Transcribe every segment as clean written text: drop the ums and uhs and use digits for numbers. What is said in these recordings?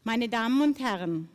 Meine Damen und Herren,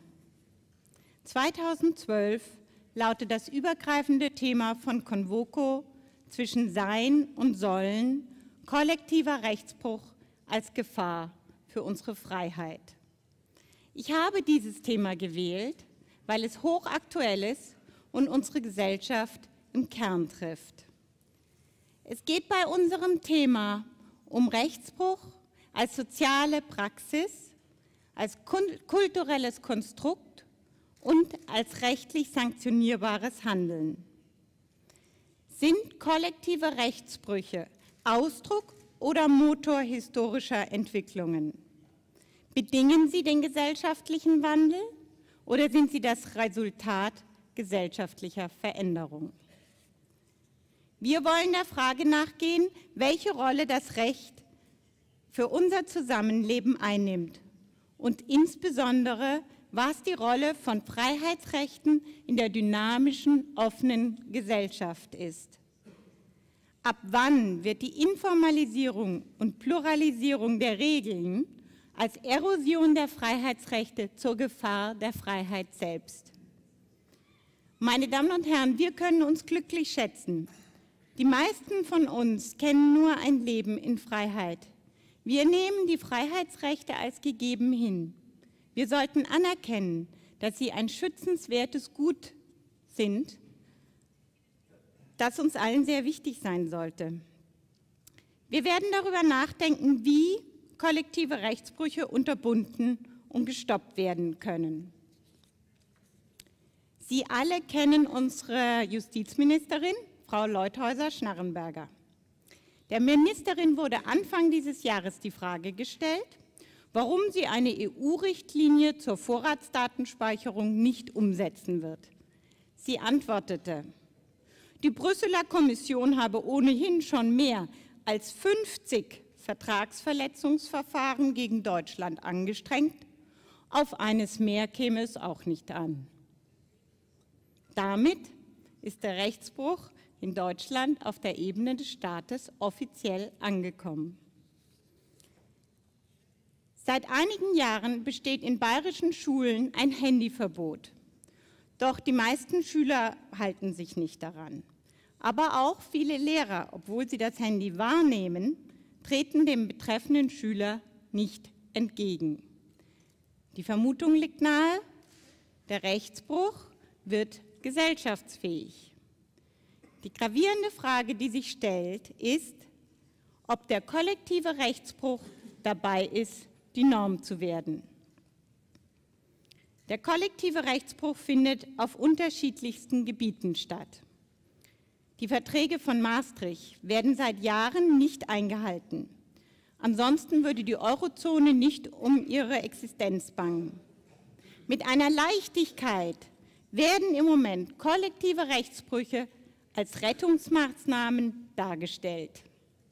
2012 lautet das übergreifende Thema von Convoco zwischen Sein und Sollen kollektiver Rechtsbruch als Gefahr für unsere Freiheit. Ich habe dieses Thema gewählt, weil es hochaktuell ist und unsere Gesellschaft im Kern trifft. Es geht bei unserem Thema um Rechtsbruch als soziale Praxis, als kulturelles Konstrukt und als rechtlich sanktionierbares Handeln. Sind kollektive Rechtsbrüche Ausdruck oder Motor historischer Entwicklungen? Bedingen sie den gesellschaftlichen Wandel oder sind sie das Resultat gesellschaftlicher Veränderung? Wir wollen der Frage nachgehen, welche Rolle das Recht für unser Zusammenleben einnimmt und insbesondere, was die Rolle von Freiheitsrechten in der dynamischen, offenen Gesellschaft ist. Ab wann wird die Informalisierung und Pluralisierung der Regeln als Erosion der Freiheitsrechte zur Gefahr der Freiheit selbst? Meine Damen und Herren, wir können uns glücklich schätzen. Die meisten von uns kennen nur ein Leben in Freiheit. Wir nehmen die Freiheitsrechte als gegeben hin. Wir sollten anerkennen, dass sie ein schützenswertes Gut sind, das uns allen sehr wichtig sein sollte. Wir werden darüber nachdenken, wie kollektive Rechtsbrüche unterbunden und gestoppt werden können. Sie alle kennen unsere Justizministerin, Frau Leuthäuser-Schnarrenberger. Der Ministerin wurde Anfang dieses Jahres die Frage gestellt, warum sie eine EU-Richtlinie zur Vorratsdatenspeicherung nicht umsetzen wird. Sie antwortete, die Brüsseler Kommission habe ohnehin schon mehr als 50 Vertragsverletzungsverfahren gegen Deutschland angestrengt. Auf eines mehr käme es auch nicht an. Damit ist der Rechtsbruch in Deutschland auf der Ebene des Staates offiziell angekommen. Seit einigen Jahren besteht in bayerischen Schulen ein Handyverbot. Doch die meisten Schüler halten sich nicht daran. Aber auch viele Lehrer, obwohl sie das Handy wahrnehmen, treten dem betreffenden Schüler nicht entgegen. Die Vermutung liegt nahe, der Rechtsbruch wird gesellschaftsfähig. Die gravierende Frage, die sich stellt, ist, ob der kollektive Rechtsbruch dabei ist, die Norm zu werden. Der kollektive Rechtsbruch findet auf unterschiedlichsten Gebieten statt. Die Verträge von Maastricht werden seit Jahren nicht eingehalten. Ansonsten würde die Eurozone nicht um ihre Existenz bangen. Mit einer Leichtigkeit werden im Moment kollektive Rechtsbrüche als Rettungsmaßnahmen dargestellt.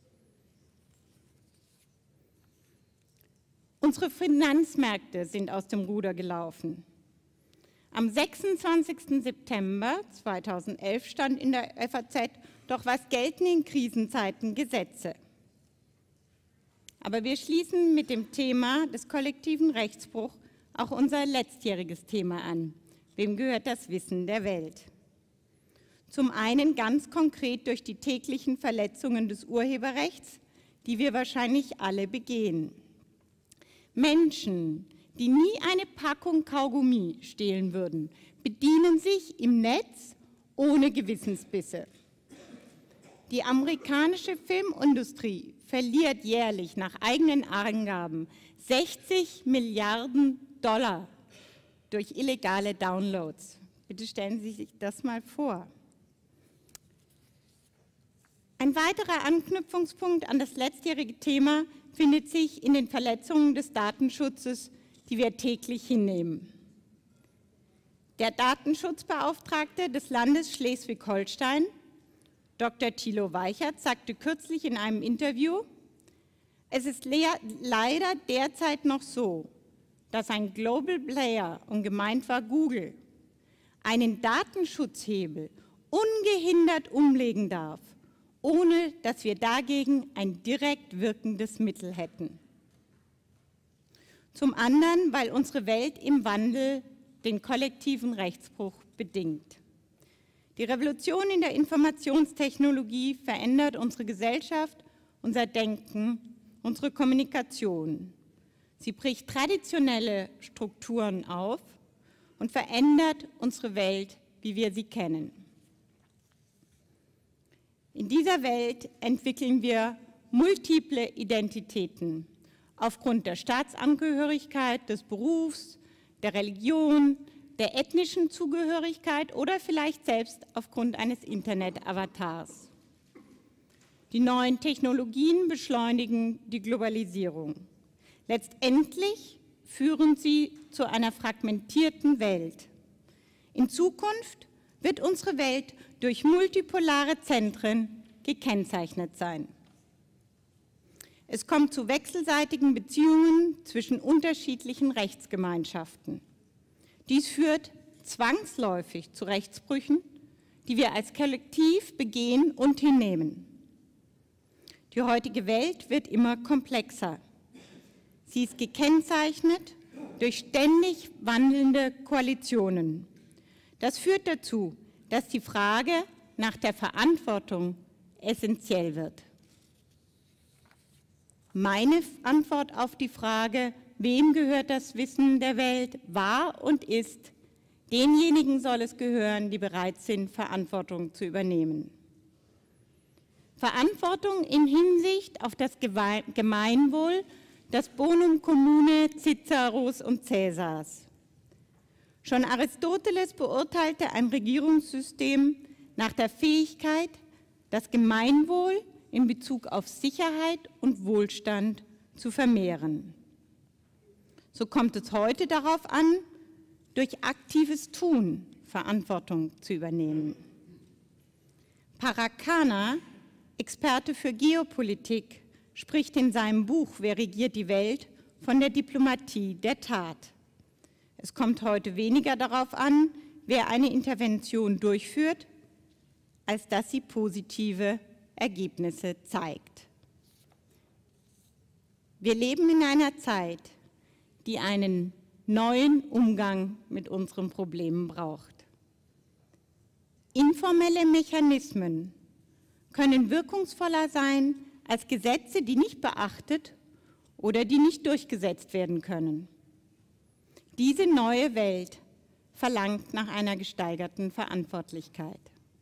Unsere Finanzmärkte sind aus dem Ruder gelaufen. Am 26. September 2011 stand in der FAZ, doch was gelten in Krisenzeiten Gesetze? Aber wir schließen mit dem Thema des kollektiven Rechtsbruchs auch unser letztjähriges Thema an. Wem gehört das Wissen der Welt? Zum einen ganz konkret durch die täglichen Verletzungen des Urheberrechts, die wir wahrscheinlich alle begehen. Menschen, die nie eine Packung Kaugummi stehlen würden, bedienen sich im Netz ohne Gewissensbisse. Die amerikanische Filmindustrie verliert jährlich nach eigenen Angaben 60 Milliarden $ durch illegale Downloads. Bitte stellen Sie sich das mal vor. Ein weiterer Anknüpfungspunkt an das letztjährige Thema findet sich in den Verletzungen des Datenschutzes, die wir täglich hinnehmen. Der Datenschutzbeauftragte des Landes Schleswig-Holstein, Dr. Thilo Weichert, sagte kürzlich in einem Interview, es ist leider derzeit noch so, dass ein Global Player, und gemeint war Google, einen Datenschutzhebel ungehindert umlegen darf, ohne dass wir dagegen ein direkt wirkendes Mittel hätten. zum anderen, weil unsere Welt im Wandel den kollektiven Rechtsbruch bedingt. Die Revolution in der Informationstechnologie verändert unsere Gesellschaft, unser Denken, unsere Kommunikation. Sie bricht traditionelle Strukturen auf und verändert unsere Welt, wie wir sie kennen. In dieser Welt entwickeln wir multiple Identitäten aufgrund der Staatsangehörigkeit, des Berufs, der Religion, der ethnischen Zugehörigkeit oder vielleicht selbst aufgrund eines Internet-Avatars. Die neuen Technologien beschleunigen die Globalisierung. Letztendlich führen sie zu einer fragmentierten Welt. In Zukunft wird unsere Welt durch multipolare Zentren gekennzeichnet sein. Es kommt zu wechselseitigen Beziehungen zwischen unterschiedlichen Rechtsgemeinschaften. Dies führt zwangsläufig zu Rechtsbrüchen, die wir als Kollektiv begehen und hinnehmen. Die heutige Welt wird immer komplexer. Sie ist gekennzeichnet durch ständig wandelnde Koalitionen. Das führt dazu, dass die Frage nach der Verantwortung essentiell wird. Meine Antwort auf die Frage, wem gehört das Wissen der Welt, war und ist, denjenigen soll es gehören, die bereit sind, Verantwortung zu übernehmen. Verantwortung in Hinsicht auf das Gemeinwohl, das Bonum Commune Ciceros und Caesars. Schon Aristoteles beurteilte ein Regierungssystem nach der Fähigkeit, das Gemeinwohl in Bezug auf Sicherheit und Wohlstand zu vermehren. So kommt es heute darauf an, durch aktives Tun Verantwortung zu übernehmen. Parakana, Experte für Geopolitik, spricht in seinem Buch »Wer regiert die Welt?« von der Diplomatie der Tat. Es kommt heute weniger darauf an, wer eine Intervention durchführt, als dass sie positive Ergebnisse zeigt. Wir leben in einer Zeit, die einen neuen Umgang mit unseren Problemen braucht. Informelle Mechanismen können wirkungsvoller sein als Gesetze, die nicht beachtet oder die nicht durchgesetzt werden können. Diese neue Welt verlangt nach einer gesteigerten Verantwortlichkeit.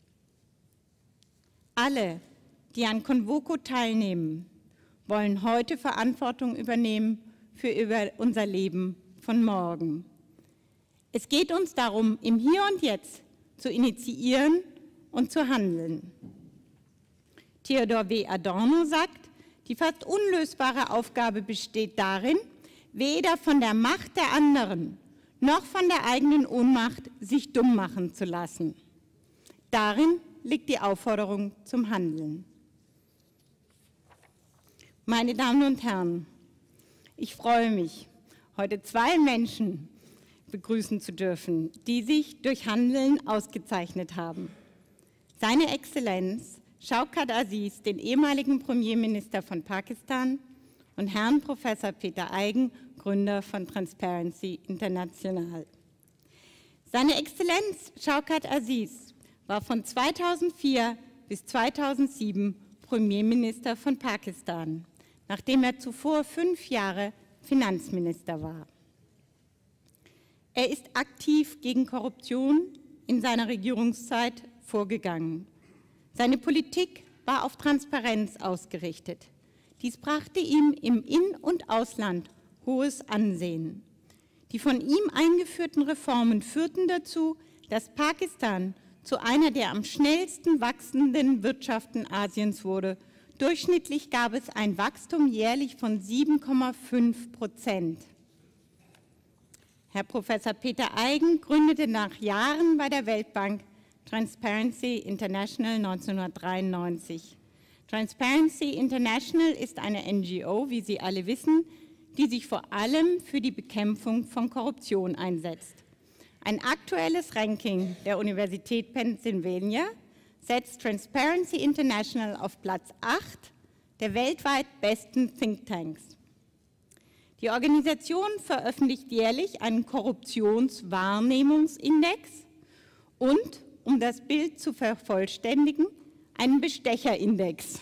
Alle, die an Convoco teilnehmen, wollen heute Verantwortung übernehmen für unser Leben von morgen. Es geht uns darum, im Hier und Jetzt zu initiieren und zu handeln. Theodor W. Adorno sagt, die fast unlösbare Aufgabe besteht darin, weder von der Macht der anderen noch von der eigenen Ohnmacht sich dumm machen zu lassen. Darin liegt die Aufforderung zum Handeln. Meine Damen und Herren, ich freue mich, heute zwei Menschen begrüßen zu dürfen, die sich durch Handeln ausgezeichnet haben. Seine Exzellenz Shaukat Aziz, den ehemaligen Premierminister von Pakistan, und Herrn Professor Peter Eigen, Gründer von Transparency International. Seine Exzellenz Shaukat Aziz war von 2004 bis 2007 Premierminister von Pakistan, nachdem er zuvor 5 Jahre Finanzminister war. Er ist aktiv gegen Korruption in seiner Regierungszeit vorgegangen. Seine Politik war auf Transparenz ausgerichtet. Dies brachte ihm im In- und Ausland hohes Ansehen. Die von ihm eingeführten Reformen führten dazu, dass Pakistan zu einer der am schnellsten wachsenden Wirtschaften Asiens wurde. Durchschnittlich gab es ein Wachstum jährlich von 7,5%. Herr Professor Peter Eigen gründete nach Jahren bei der Weltbank Transparency International 1993. Transparency International ist eine NGO, wie Sie alle wissen, die sich vor allem für die Bekämpfung von Korruption einsetzt. Ein aktuelles Ranking der Universität Pennsylvania setzt Transparency International auf Platz 8 der weltweit besten Thinktanks. Die Organisation veröffentlicht jährlich einen Korruptionswahrnehmungsindex und, um das Bild zu vervollständigen, einen Bestecherindex.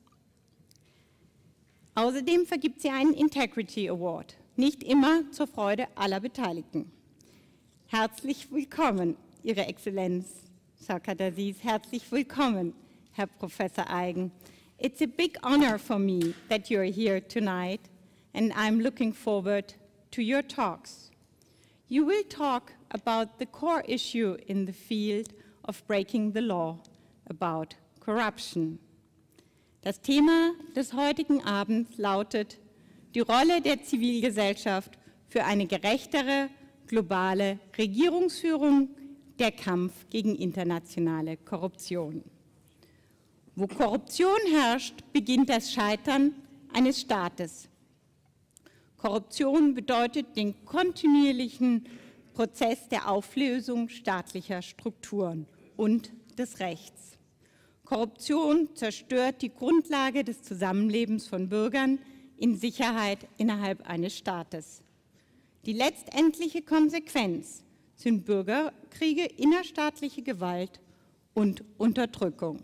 Außerdem vergibt sie einen Integrity Award, nicht immer zur Freude aller Beteiligten. Herzlich willkommen, Ihre Exzellenz, Sawkat Aziz, herzlich willkommen, Herr Professor Eigen. It's a big honor for me that you're here tonight, and I'm looking forward to your talks. You will talk about the core issue in the field of breaking the law, about corruption. Das Thema des heutigen Abends lautet die Rolle der Zivilgesellschaft für eine gerechtere, globale Regierungsführung, der Kampf gegen internationale Korruption. Wo Korruption herrscht, beginnt das Scheitern eines Staates. Korruption bedeutet den kontinuierlichen Prozess der Auflösung staatlicher Strukturen und des Rechts. Korruption zerstört die Grundlage des Zusammenlebens von Bürgern in Sicherheit innerhalb eines Staates. Die letztendliche Konsequenz sind Bürgerkriege, innerstaatliche Gewalt und Unterdrückung.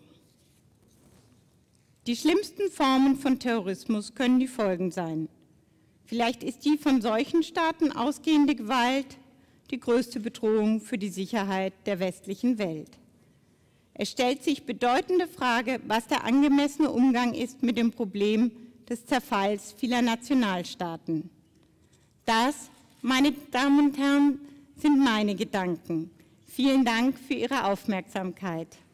Die schlimmsten Formen von Terrorismus können die Folgen sein. Vielleicht ist die von solchen Staaten ausgehende Gewalt die größte Bedrohung für die Sicherheit der westlichen Welt. Es stellt sich bedeutende Frage, was der angemessene Umgang ist mit dem Problem des Zerfalls vieler Nationalstaaten. Das, meine Damen und Herren, sind meine Gedanken. Vielen Dank für Ihre Aufmerksamkeit.